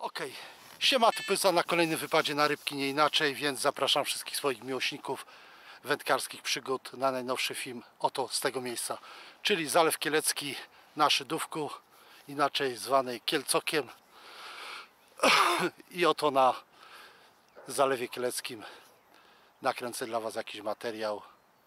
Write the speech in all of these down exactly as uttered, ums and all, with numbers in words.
Okej, siema, tu Pyza na kolejnym wypadzie na rybki nie inaczej, więc zapraszam wszystkich swoich miłośników wędkarskich przygód na najnowszy film oto z tego miejsca, czyli Zalew Kielecki na Szydówku, inaczej zwanej Kielcokiem. I oto na Zalewie Kieleckim nakręcę dla Was jakiś materiał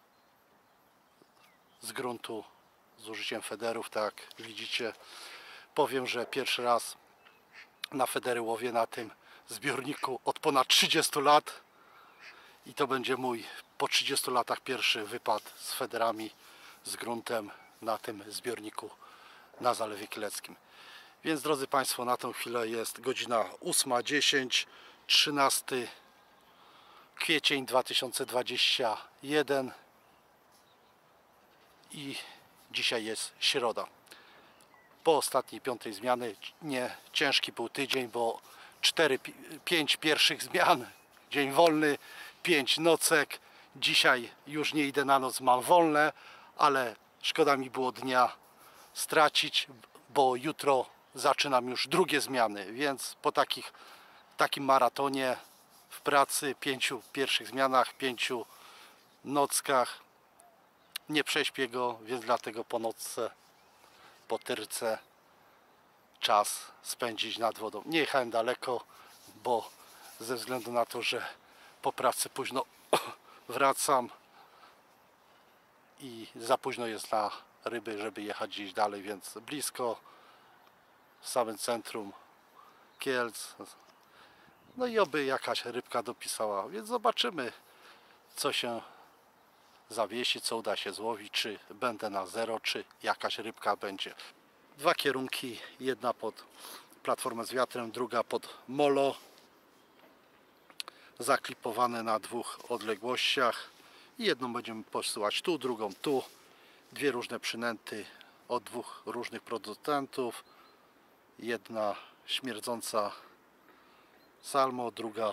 z gruntu z użyciem federów. Tak jak widzicie, powiem, że pierwszy raz na federy łowię na tym zbiorniku od ponad trzydziestu lat i to będzie mój po trzydziestu latach pierwszy wypad z federami z gruntem na tym zbiorniku na Zalewie Kieleckim. Więc drodzy Państwo, na tą chwilę jest godzina ósma dziesięć, trzynasty kwiecień dwa tysiące dwudziesty pierwszy i dzisiaj jest środa. Po ostatniej piątej zmiany, nie ciężki był tydzień, bo cztery, pięć pierwszych zmian, dzień wolny, pięć nocek. Dzisiaj już nie idę na noc, mam wolne, ale szkoda mi było dnia stracić, bo jutro zaczynam już drugie zmiany, więc po takich, takim maratonie w pracy, pięciu pierwszych zmianach, pięciu nockach nie prześpię go, więc dlatego po nocce, po tyrce czas spędzić nad wodą. Nie jechałem daleko, bo ze względu na to, że po pracy późno wracam i za późno jest na ryby, żeby jechać gdzieś dalej, więc blisko, w samym centrum Kielc. No i oby jakaś rybka dopisała, więc zobaczymy, co się zawiesi, co uda się złowić, czy będę na zero, czy jakaś rybka będzie. Dwa kierunki, jedna pod platformę z wiatrem, druga pod molo, zaklipowane na dwóch odległościach i jedną będziemy posyłać tu, drugą tu. Dwie różne przynęty od dwóch różnych producentów, jedna śmierdząca salmo, druga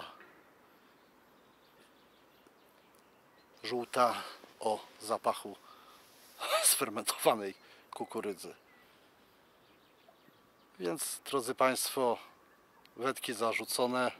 żółta o zapachu sfermentowanej kukurydzy. Więc drodzy Państwo, wędki zarzucone,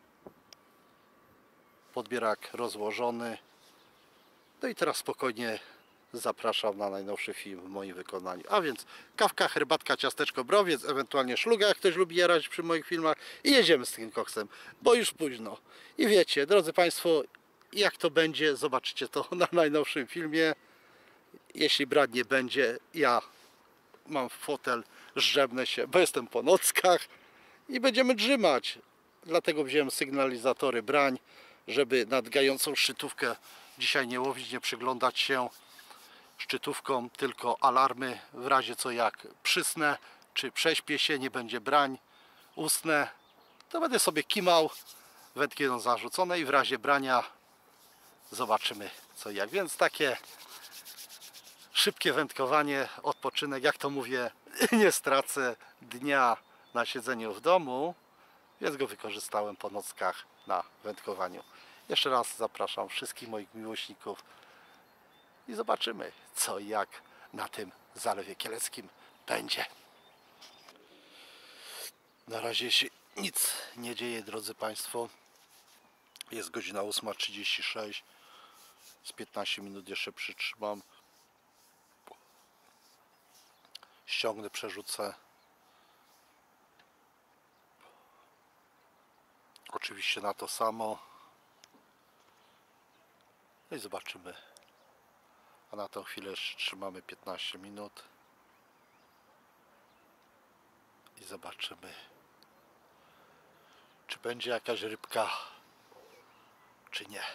podbierak rozłożony. No i teraz spokojnie zapraszam na najnowszy film w moim wykonaniu. A więc kawka, herbatka, ciasteczko, browiec, ewentualnie szluga, jak ktoś lubi jarać przy moich filmach, i jedziemy z tym koksem, bo już późno. I wiecie, drodzy Państwo, jak to będzie, zobaczycie to na najnowszym filmie. Jeśli brać nie będzie, ja mam fotel, żebnę się, bo jestem po nockach i będziemy drzymać. Dlatego wziąłem sygnalizatory brań, żeby nad gającą szczytówkę dzisiaj nie łowić, nie przyglądać się szczytówką, tylko alarmy w razie co, jak przysnę, czy prześpię się, nie będzie brań, usnę, to będę sobie kimał, wędki będą zarzucone i w razie brania zobaczymy co jak. Więc takie szybkie wędkowanie, odpoczynek, jak to mówię, nie stracę dnia na siedzeniu w domu, więc go wykorzystałem po nockach na wędkowaniu. Jeszcze raz zapraszam wszystkich moich miłośników i zobaczymy co i jak na tym Zalewie Kieleckim będzie. Na razie się nic nie dzieje, drodzy Państwo. Jest godzina ósma trzydzieści sześć, z piętnaście minut jeszcze przytrzymam. Ściągnę, przerzucę. Oczywiście na to samo. No i zobaczymy. A na tą chwilę jeszcze trzymamy piętnaście minut. I zobaczymy, czy będzie jakaś rybka, czy nie.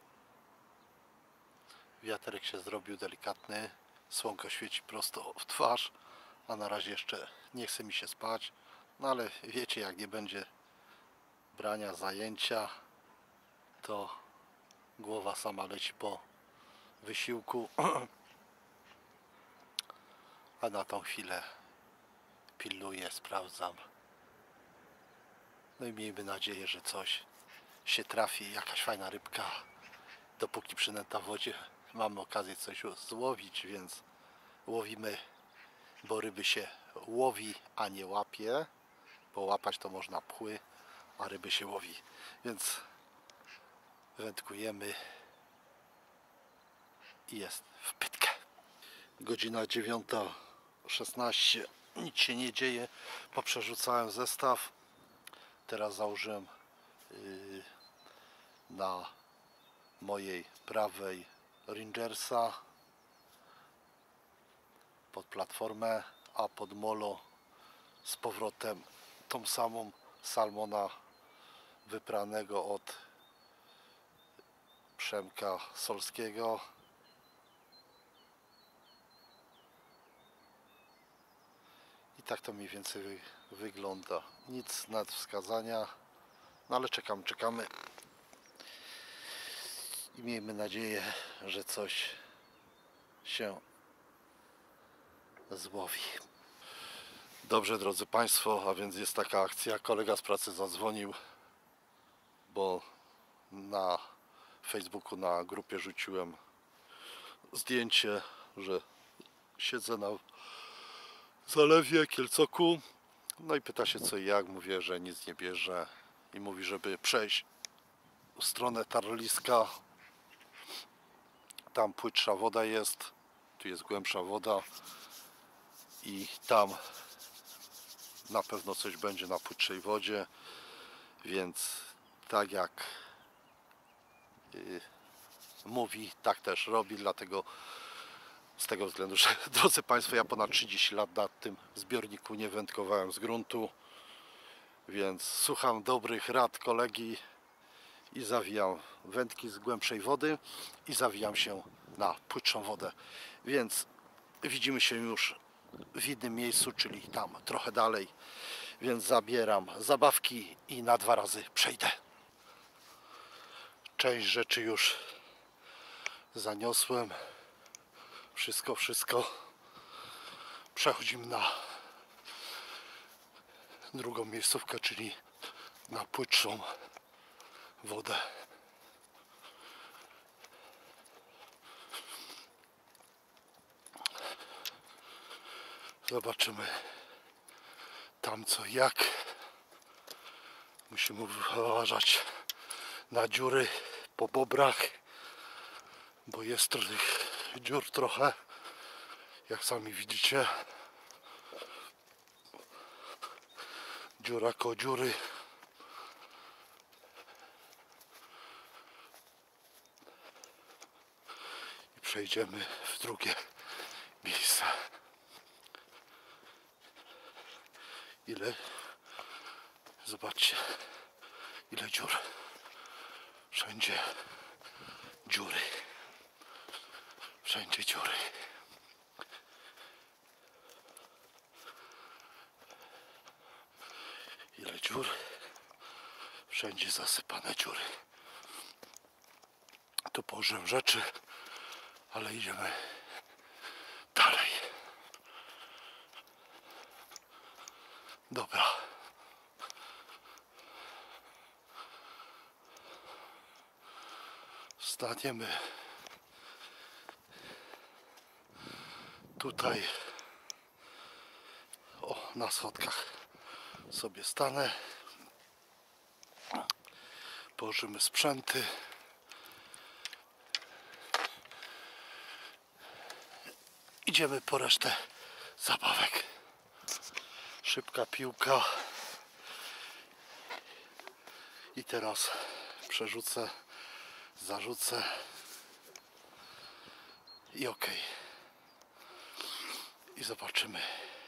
Wiaterek się zrobił delikatny. Słonko świeci prosto w twarz. A na razie jeszcze nie chce mi się spać. No ale wiecie, jak nie będzie brania, zajęcia, to głowa sama leci po wysiłku. A na tą chwilę pilnuję, sprawdzam. No i miejmy nadzieję, że coś się trafi, jakaś fajna rybka. Dopóki przynęta w wodzie, mamy okazję coś złowić, więc łowimy, bo ryby się łowi, a nie łapie. połapać to można pchły, a ryby się łowi. Więc wędkujemy i jest wpytkę. Godzina dziewiąta szesnaście, nic się nie dzieje. Poprzerzucałem zestaw. Teraz założyłem yy, na mojej prawej Rangersa pod platformę, a pod molo z powrotem tą samą salmona wypranego od Przemka Solskiego. I tak to mniej więcej wy wygląda. Nic nad wskazania, no ale czekamy, czekamy i miejmy nadzieję, że coś się złowi. Dobrze, drodzy Państwo, a więc jest taka akcja. Kolega z pracy zadzwonił, bo na Facebooku, na grupie rzuciłem zdjęcie, że siedzę na zalewie Kielcoku. No i pyta się co i jak. Mówię, że nic nie bierze i mówi, żeby przejść w stronę Tarliska. Tam płytsza woda jest, tu jest głębsza woda i tam na pewno coś będzie na płytszej wodzie, więc tak jak yy, mówi, tak też robi, dlatego z tego względu, że drodzy Państwo, ja ponad trzydzieści lat na tym zbiorniku nie wędkowałem z gruntu, więc słucham dobrych rad kolegi i zawijam wędki z głębszej wody i zawijam się na płytszą wodę, więc widzimy się już w innym miejscu, czyli tam trochę dalej, więc zabieram zabawki i na dwa razy przejdę. Część rzeczy już zaniosłem, wszystko, wszystko. Przechodzimy na drugą miejscówkę, czyli na płytszą wodę. Zobaczymy tam co jak. Musimy uważać na dziury po bobrach, bo jest tych dziur trochę, jak sami widzicie. Dziura koło dziury. I przejdziemy w drugie miejsce. Ile? Zobaczcie, ile dziur. Wszędzie dziury. Wszędzie dziury. Ile dziur? Wszędzie zasypane dziury. Tu położyłem rzeczy, ale idziemy dalej. Dobra. Staniemy tutaj, o, na schodkach sobie stanę, położymy sprzęty, idziemy po resztę zabawek. Szybka piłka i teraz przerzucę, zarzucę i ok. I zobaczymy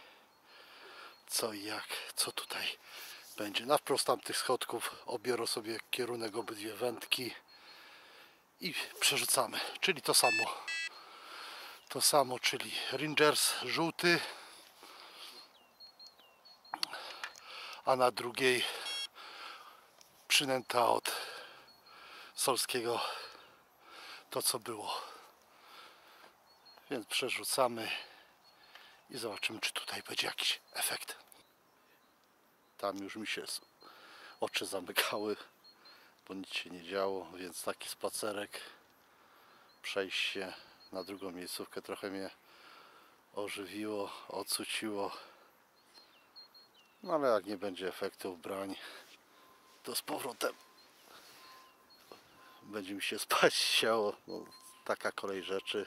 co i jak, co tutaj będzie. Na wprost tamtych schodków obiorę sobie kierunek obydwie wędki i przerzucamy, czyli to samo. To samo, czyli Rangers żółty, a na drugiej przynęta od Solskiego to co było. Więc przerzucamy i zobaczymy czy tutaj będzie jakiś efekt. Tam już mi się oczy zamykały, bo nic się nie działo, więc taki spacerek, przejść się na drugą miejscówkę trochę mnie ożywiło, ocuciło. No ale jak nie będzie efektów brań, to z powrotem będzie mi się spać chciało. No, taka kolej rzeczy.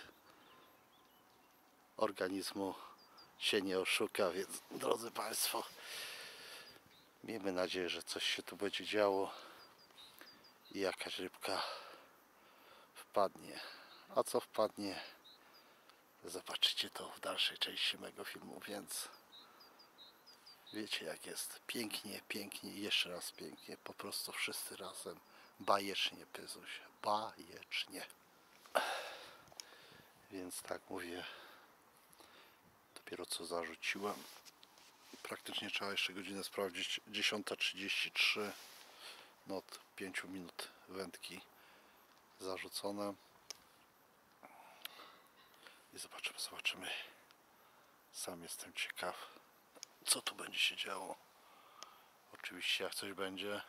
Organizmu się nie oszuka, więc drodzy Państwo, miejmy nadzieję, że coś się tu będzie działo i jakaś rybka wpadnie. A co wpadnie, zobaczycie to w dalszej części mego filmu, więc wiecie jak jest. Pięknie, pięknie i jeszcze raz pięknie. Po prostu wszyscy razem. Bajecznie, Pyzuś. Bajecznie. Więc tak mówię. Dopiero co zarzuciłem. Praktycznie trzeba jeszcze godzinę sprawdzić. dziesiąta trzydzieści trzy. No od pięciu minut wędki zarzucone. I zobaczymy, zobaczymy. Sam jestem ciekaw, co tu będzie się działo. Oczywiście jak coś będzie,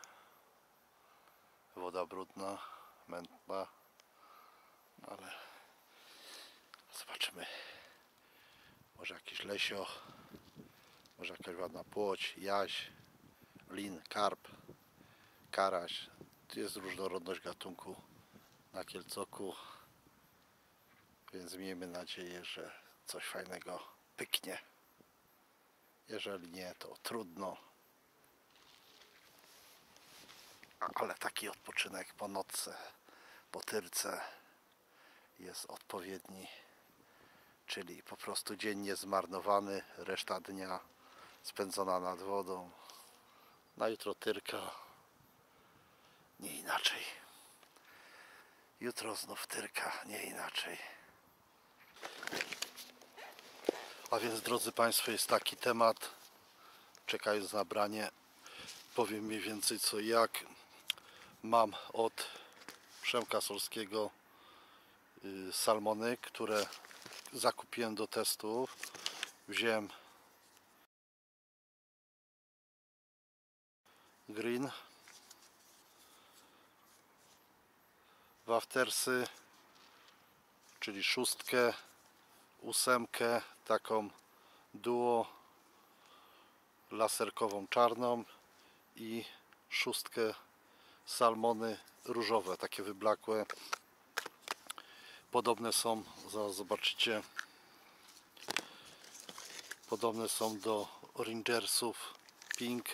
woda brudna, mętna, ale zobaczymy. Może jakiś lesio, może jakaś ładna płoć, jaś, lin, karp, karaś. Tu jest różnorodność gatunku na Kielcoku, więc miejmy nadzieję, że coś fajnego pyknie. Jeżeli nie, to trudno. Ale taki odpoczynek po nocce, po tyrce jest odpowiedni, czyli po prostu dzień niezmarnowany, reszta dnia spędzona nad wodą. Na jutro tyrka, nie inaczej. Jutro znów tyrka, nie inaczej. A więc drodzy Państwo, jest taki temat, czekając na branie, powiem mniej więcej co i jak. Mam od Przemka Solskiego salmony, które zakupiłem do testów. Wziąłem green, waftersy, czyli szóstkę, ósemkę, taką duo laserkową czarną i szóstkę salmony różowe, takie wyblakłe. Podobne są, zaraz zobaczycie, podobne są do Rangersów Pink.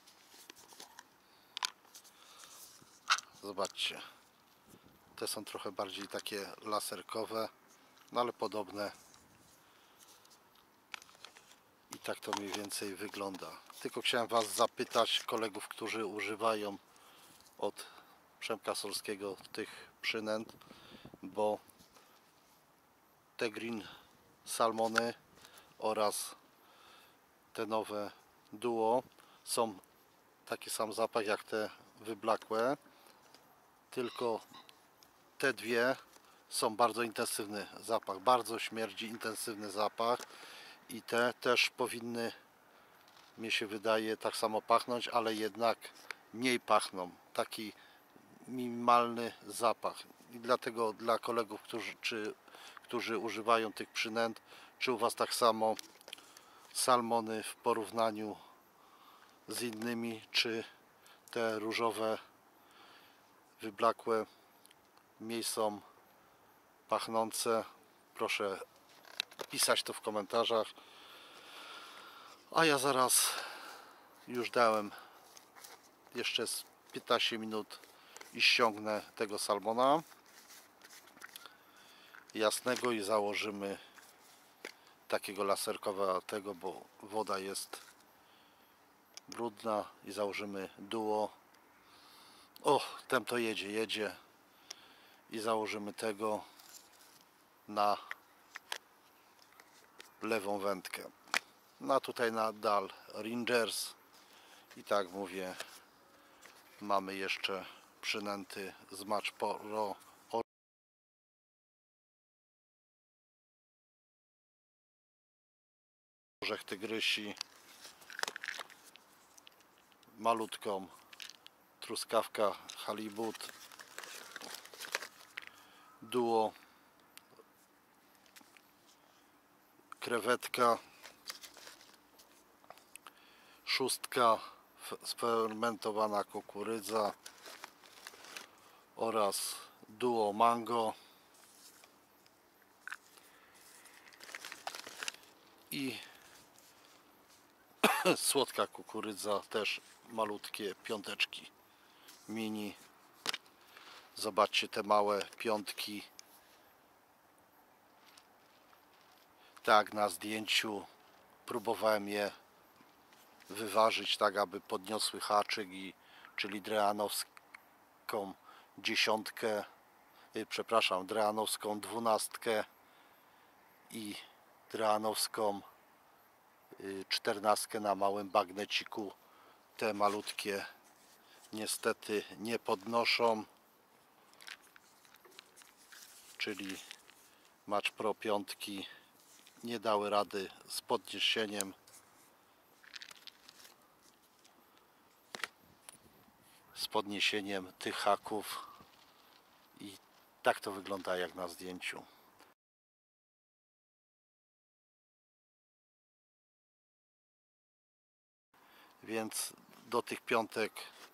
Zobaczcie, te są trochę bardziej takie laserkowe, no ale podobne. I tak to mniej więcej wygląda. Tylko chciałem Was zapytać, kolegów, którzy używają od Przemka Solskiego tych przynęt, bo te green salmony oraz te nowe duo są taki sam zapach jak te wyblakłe, tylko te dwie są bardzo intensywny zapach, bardzo śmierdzi intensywny zapach i te też powinny, mi się wydaje, tak samo pachnąć, ale jednak mniej pachną, taki minimalny zapach. I dlatego dla kolegów, którzy, czy, którzy używają tych przynęt, czy u Was tak samo salmony w porównaniu z innymi, czy te różowe wyblakłe mniej są pachnące, proszę pisać to w komentarzach. A ja zaraz, już dałem jeszcze z piętnaście minut i ściągnę tego salmona jasnego i założymy takiego laserkowego, bo woda jest brudna, i założymy duo. O, tem to jedzie, jedzie i założymy tego na lewą wędkę. No tutaj nadal Rangers i tak mówię, mamy jeszcze przynęty z Match Pro orzech tygrysi, malutką truskawka halibut, duo krewetka, szóstka, sfermentowana kukurydza oraz Duo Mango i słodka kukurydza, też malutkie piąteczki mini. Zobaczcie te małe piątki, tak na zdjęciu próbowałem je wyważyć tak, aby podniosły haczyk, i, czyli dreanowską dziesiątkę, yy, przepraszam, dreanowską dwunastkę i dreanowską yy, czternastkę na małym bagneciku. Te malutkie niestety nie podnoszą, czyli Match Pro piątki nie dały rady z podniesieniem. z podniesieniem tych haków i tak to wygląda jak na zdjęciu. Więc do tych piątek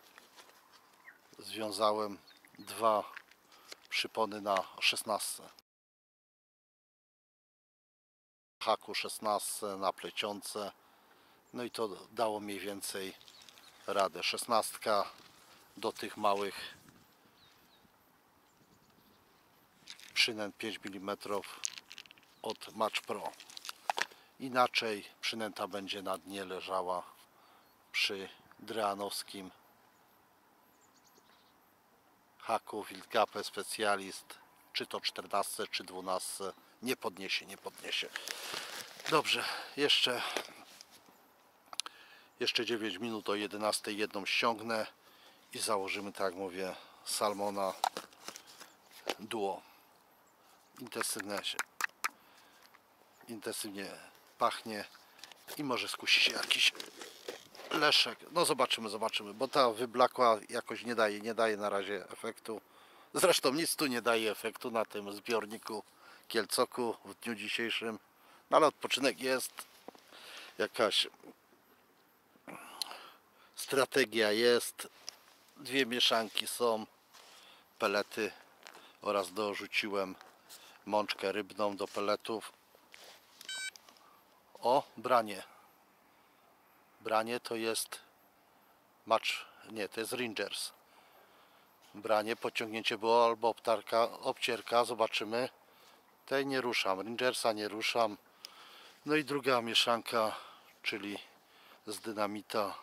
związałem dwa przypony na szesnastce. Haku szesnastce na plecionce. No i to dało mniej więcej radę. szesnastka do tych małych przynęt pięć milimetrów od Match Pro. Inaczej przynęta będzie na dnie leżała przy dreanowskim haku Wildgape Specialist, czy to czternastce, czy dwunastce. Nie podniesie, nie podniesie. Dobrze, jeszcze jeszcze dziewięć minut, o jedenastej jedną ściągnę i założymy, tak jak mówię, salmona Duo. Intensywnie się intensywnie pachnie i może skusi się jakiś leszek. No zobaczymy, zobaczymy, bo ta wyblakła jakoś nie daje, nie daje na razie efektu. Zresztą nic tu nie daje efektu na tym zbiorniku Kielcoku w dniu dzisiejszym. No ale odpoczynek jest, jakaś strategia jest, dwie mieszanki są, pelety oraz dorzuciłem mączkę rybną do peletów. O, branie. Branie to jest Match, nie, to jest Rangers. Branie, podciągnięcie było albo obtarka, obcierka, zobaczymy. Tej nie ruszam, Rangersa nie ruszam. No i druga mieszanka, czyli z dynamita.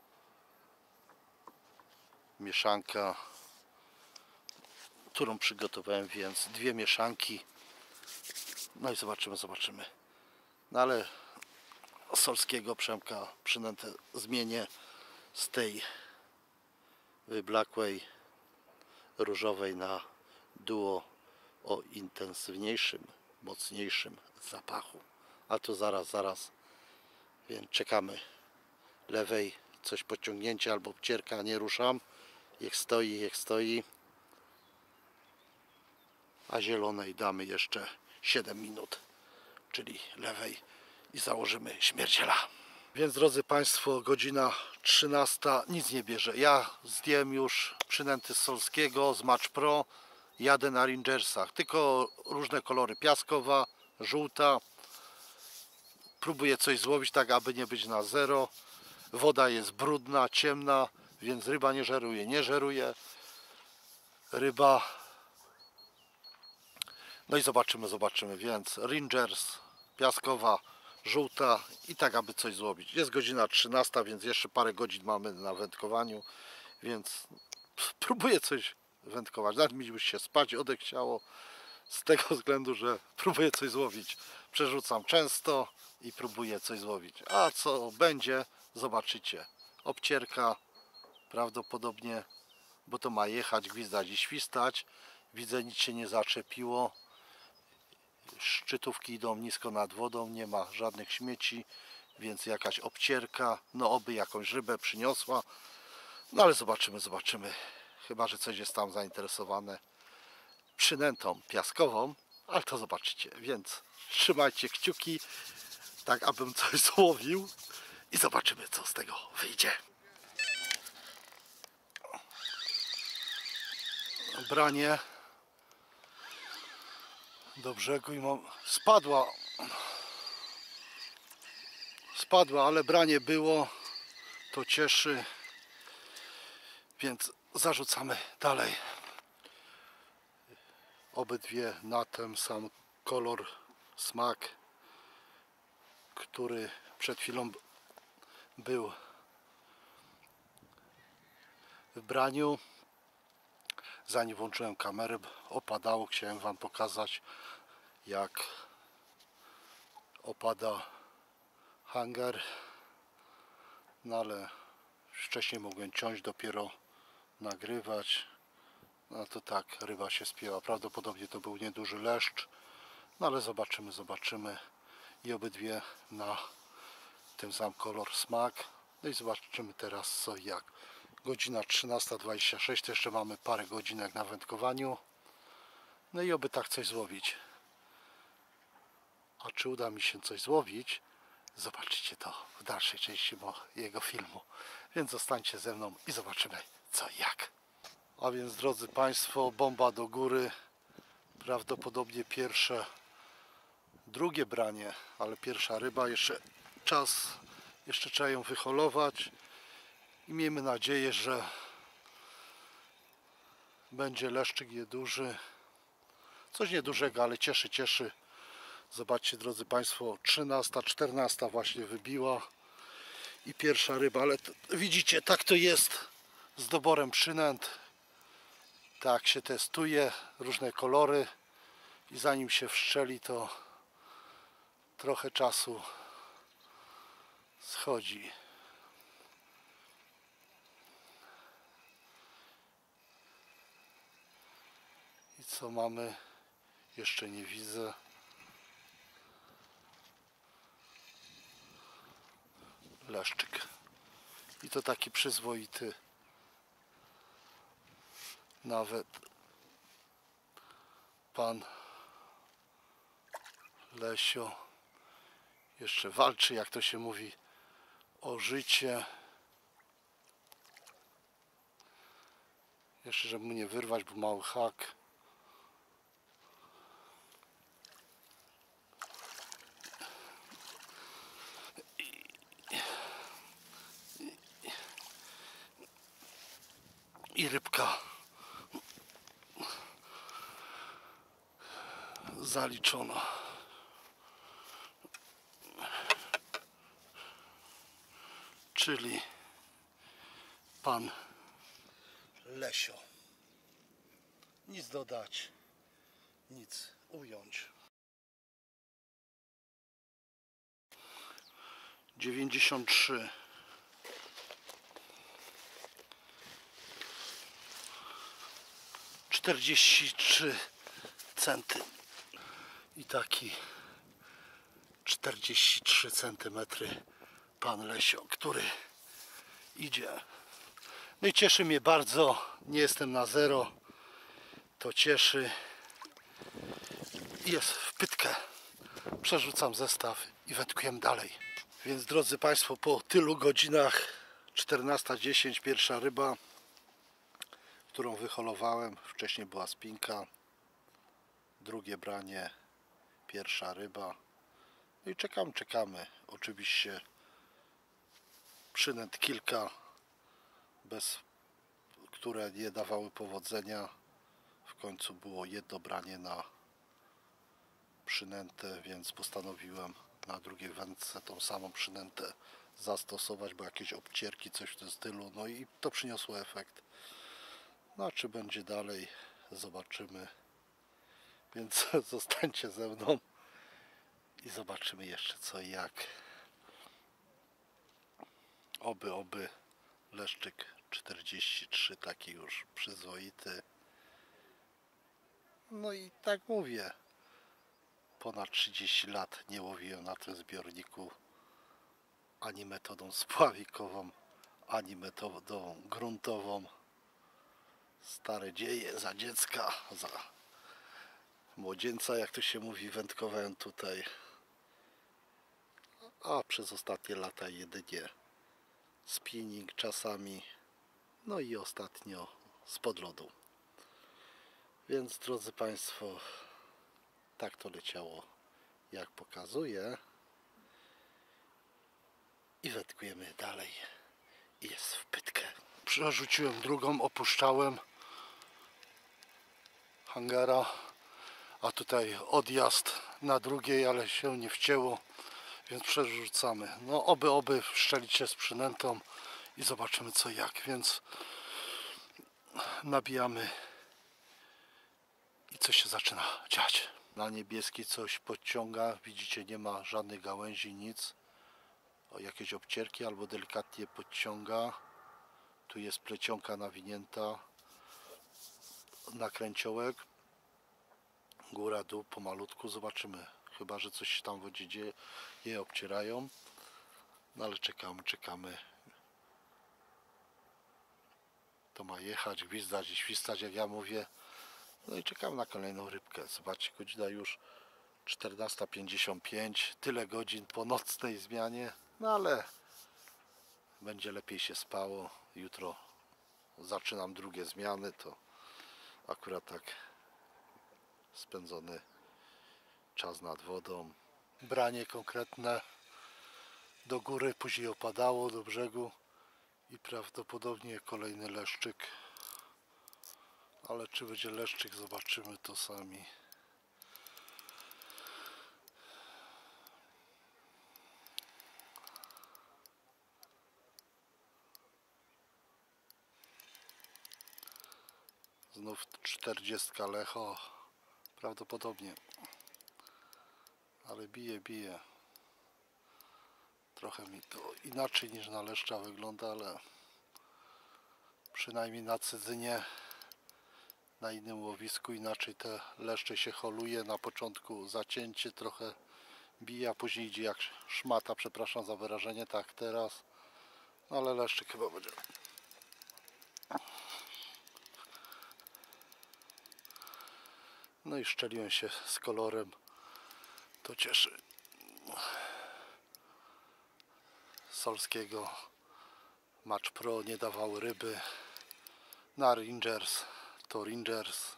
Mieszanka, którą przygotowałem, więc dwie mieszanki. No i zobaczymy, zobaczymy. No ale Solskiego Przemka przynętę zmienię z tej wyblakłej różowej na Duo o intensywniejszym, mocniejszym zapachu. A to zaraz, zaraz. Więc czekamy. Lewej coś podciągnięcie albo obcierka, nie ruszam. Niech stoi, niech stoi. A zielonej damy jeszcze siedem minut, czyli lewej, i założymy śmierciela. Więc drodzy Państwo, godzina trzynasta, nic nie bierze. Ja zdjąłem już przynęty z Solskiego, z Match Pro, jadę na Rangersach, tylko różne kolory, piaskowa, żółta. Próbuję coś złowić tak, aby nie być na zero. Woda jest brudna, ciemna, więc ryba nie żeruje, nie żeruje. Ryba. No i zobaczymy, zobaczymy, więc Rangers, piaskowa, żółta i tak, aby coś złowić. Jest godzina trzynasta, więc jeszcze parę godzin mamy na wędkowaniu, więc próbuję coś wędkować. Nawet mi już się spać odechciało z tego względu, że próbuję coś złowić. Przerzucam często i próbuję coś złowić. A co będzie, zobaczycie. Obcierka prawdopodobnie, bo to ma jechać, gwizdać i świstać. Widzę, nic się nie zaczepiło. Szczytówki idą nisko nad wodą, nie ma żadnych śmieci, więc jakaś obcierka, no oby jakąś rybę przyniosła. No ale zobaczymy, zobaczymy. Chyba że coś jest tam zainteresowane przynętą piaskową, ale to zobaczycie. Więc trzymajcie kciuki, tak abym coś złowił i zobaczymy, co z tego wyjdzie. Branie do brzegu i mam... spadła spadła, ale branie było, to cieszy, więc zarzucamy dalej. Obydwie na ten sam kolor, smak, który przed chwilą był w braniu. Zanim włączyłem kamerę, opadało, chciałem wam pokazać, jak opada hangar, no ale wcześniej mogłem ciąć, dopiero nagrywać. No to tak, ryba się spięła, prawdopodobnie to był nieduży leszcz, no ale zobaczymy, zobaczymy. I obydwie na ten sam kolor, smak. No i zobaczymy teraz co i jak. Godzina trzynasta dwadzieścia sześć, to jeszcze mamy parę godzinek na wędkowaniu. No i oby tak coś złowić. A czy uda mi się coś złowić? Zobaczycie to w dalszej części mojego filmu. Więc zostańcie ze mną i zobaczymy co i jak. A więc drodzy Państwo, bomba do góry. Prawdopodobnie pierwsze, drugie branie, ale pierwsza ryba. Jeszcze czas, jeszcze trzeba ją wyholować. I miejmy nadzieję, że będzie leszczyk nieduży. Coś niedużego, ale cieszy, cieszy. Zobaczcie drodzy Państwo, trzynasta, czternasta właśnie wybiła i pierwsza ryba, ale to, widzicie, tak to jest z doborem przynęt. Tak się testuje, różne kolory i zanim się wszczeli, to trochę czasu schodzi. I co mamy? Jeszcze nie widzę. Leszczyk. I to taki przyzwoity. Nawet pan Lesio jeszcze walczy, jak to się mówi, o życie. Jeszcze, żeby mu nie wyrwać, bo mały hak. I rybka zaliczona. Czyli pan Lesio. Nic dodać, nic ująć. dziewięćdziesiąt trzy. czterdzieści trzy centy i taki czterdzieści trzy centymetry pan Lesio, który idzie. No i cieszy mnie bardzo, nie jestem na zero, to cieszy. Jest w pytkę, przerzucam zestaw i wędkujemy dalej. Więc drodzy Państwo, po tylu godzinach, czternasta dziesięć, pierwsza ryba, którą wyholowałem. Wcześniej była spinka, drugie branie, pierwsza ryba. No i czekamy, czekamy. Oczywiście przynęt kilka, bez, które nie dawały powodzenia. W końcu było jedno branie na przynętę, więc postanowiłem na drugiej wędce tą samą przynętę zastosować, bo jakieś obcierki, coś w tym stylu. No i to przyniosło efekt. No a czy będzie dalej, zobaczymy. Więc zostańcie ze mną i zobaczymy jeszcze co i jak. Oby, oby leszczyk czterdzieści trzy, taki już przyzwoity. No i tak mówię, ponad trzydzieści lat nie łowiłem na tym zbiorniku ani metodą spławikową, ani metodą gruntową. Stare dzieje za dziecka, za młodzieńca, jak to się mówi, wędkowałem tutaj. a przez ostatnie lata jedynie spinning czasami, no i ostatnio spod lodu. Więc drodzy Państwo, tak to leciało, jak pokazuję, i wędkujemy dalej. I jest w pytkę. Przerzuciłem drugą, opuszczałem hangara, a tutaj odjazd na drugiej, ale się nie wcięło, więc przerzucamy. No oby, oby wszczelić się z przynętą i zobaczymy co jak, więc nabijamy i coś się zaczyna dziać. Na niebieski coś podciąga, widzicie, nie ma żadnych gałęzi, nic. O, jakieś obcierki albo delikatnie podciąga. Tu jest plecionka nawinięta, nakręciołek, góra, dół, pomalutku, zobaczymy. Chyba że coś się tam w wodzie dzieje, je obcierają. No ale czekamy, czekamy. To ma jechać, gwizdać i świstać, jak ja mówię. No i czekam na kolejną rybkę. Zobaczcie, godzina już czternasta pięćdziesiąt pięć. Tyle godzin po nocnej zmianie. No ale będzie lepiej się spało. Jutro zaczynam drugie zmiany. To akurat tak spędzony czas nad wodą. Branie konkretne do góry, później opadało do brzegu i prawdopodobnie kolejny leszczyk. Ale czy będzie leszczyk, zobaczymy to sami. Znów czterdziestka lecho. Prawdopodobnie. Ale bije, bije. Trochę mi to inaczej niż na leszcza wygląda, ale przynajmniej na Cydzynie, na innym łowisku inaczej te leszcze się holuje. Na początku zacięcie trochę bije, a później idzie jak szmata, przepraszam za wyrażenie, tak teraz. No ale leszczyk chyba będzie. No i szczeliłem się z kolorem, to cieszy. Solskiego Match Pro nie dawały ryby. Na Ringers to Ringers,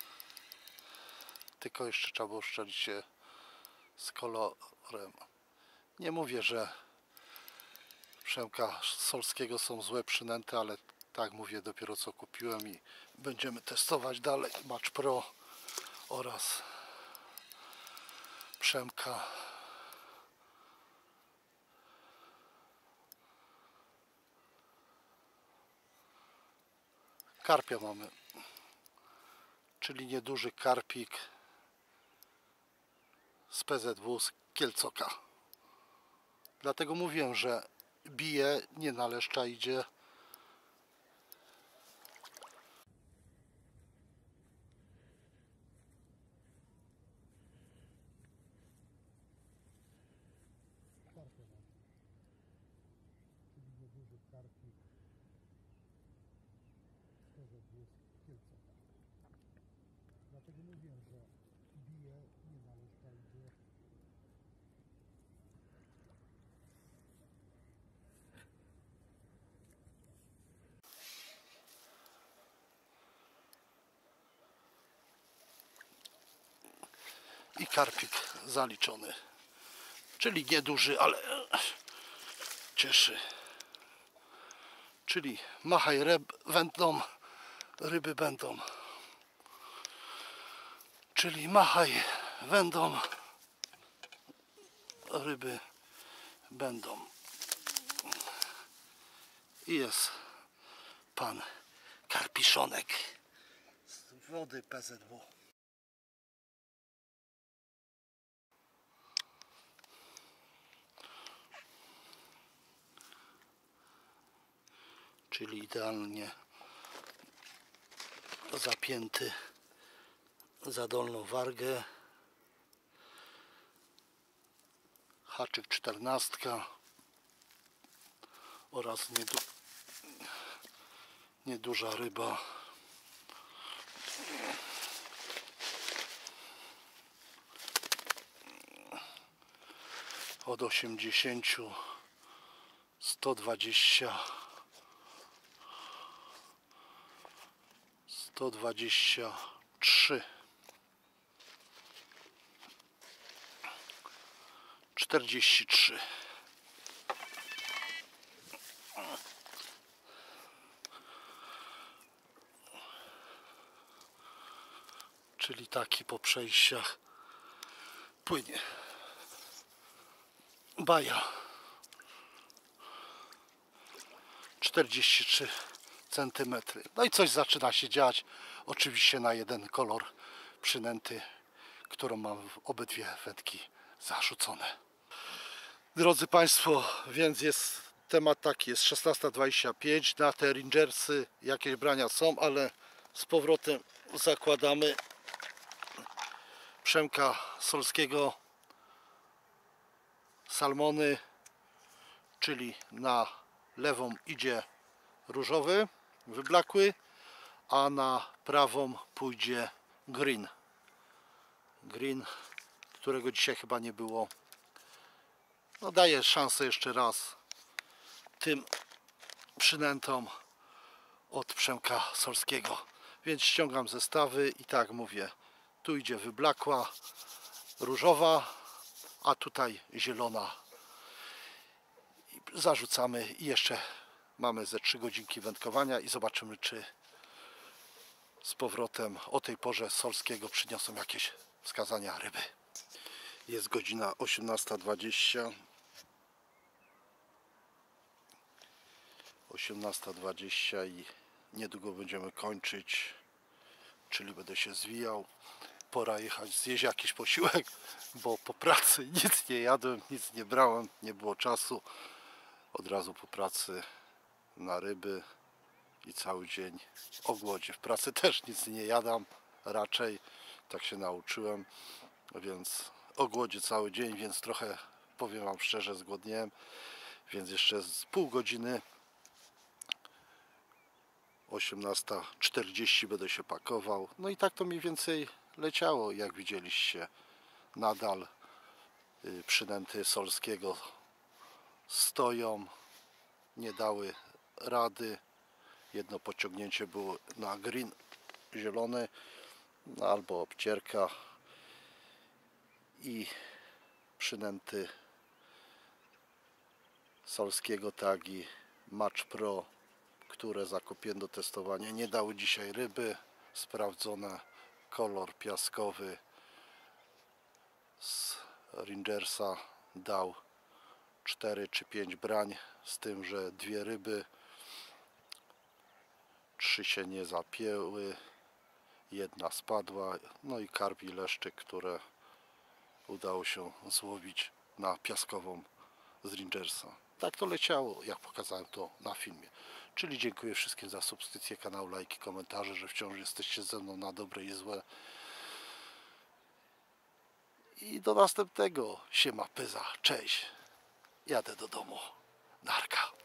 tylko jeszcze trzeba było szczelić się z kolorem. Nie mówię, że Przemka Solskiego są złe przynęty, ale tak mówię, dopiero co kupiłem i będziemy testować dalej. Match Pro oraz Przemka. Karpia mamy, czyli nieduży karpik z P Z W z Kielcoka. Dlatego mówiłem, że bije, nie na leszcza idzie. Dlatego mówiłem, że bije, nie na leszcza idzie. I karpik zaliczony, czyli nieduży, ale cieszy. Czyli machaj ryb będą, ryby będą. Czyli machaj będą, ryby będą. I jest pan karpiszonek z wody P Z W. Czyli idealnie zapięty za dolną wargę. Haczyk czternastka oraz niedu nieduża ryba. od osiemdziesięciu sto dwadzieścia sto dwadzieścia trzy czterdzieści trzy. Czyli taki po przejściach płynie. Baja czterdzieści trzy centymetry. No i coś zaczyna się dziać. Oczywiście na jeden kolor przynęty, którą mam w obydwie wędki zarzucone. Drodzy Państwo, więc jest temat taki, jest szesnasta dwadzieścia pięć, na te Rangersy jakieś brania są, ale z powrotem zakładamy Przemka Solskiego salmony, czyli na lewą idzie różowy, wyblakły, a na prawą pójdzie green. Green, którego dzisiaj chyba nie było. No daję szansę jeszcze raz tym przynętom od Przemka Solskiego. Więc ściągam zestawy i tak mówię, tu idzie wyblakła, różowa, a tutaj zielona. Zarzucamy i jeszcze mamy ze trzy godzinki wędkowania i zobaczymy, czy z powrotem o tej porze Solskiego przyniosą jakieś wskazania ryby. Jest godzina osiemnasta dwadzieścia. osiemnasta dwadzieścia i niedługo będziemy kończyć, czyli będę się zwijał. Pora jechać zjeść jakiś posiłek, bo po pracy nic nie jadłem, nic nie brałem, nie było czasu. Od razu po pracy na ryby i cały dzień o głodzie. W pracy też nic nie jadam, raczej tak się nauczyłem, więc o głodzie cały dzień, więc trochę, powiem Wam szczerze, zgłodniałem, więc jeszcze z pół godziny, osiemnasta czterdzieści będę się pakował. No i tak to mniej więcej leciało, jak widzieliście. Nadal y, przynęty Solskiego stoją, nie dały rady. Jedno pociągnięcie było na green zielony, no, albo obcierka, i przynęty Solskiego tagi Match Pro, które zakupiłem do testowania, nie dały dzisiaj ryby. Sprawdzone, kolor piaskowy z Rangersa dał cztery czy pięć brań, z tym, że dwie ryby, trzy się nie zapięły, jedna spadła, no i karp i leszczyk, które udało się złowić na piaskową z Rangersa. Tak to leciało, jak pokazałem to na filmie. Czyli dziękuję wszystkim za subskrypcję kanału, lajki, komentarze, że wciąż jesteście ze mną na dobre i złe. I do następnego. Siema, pyza, cześć. Jadę do domu. Narka.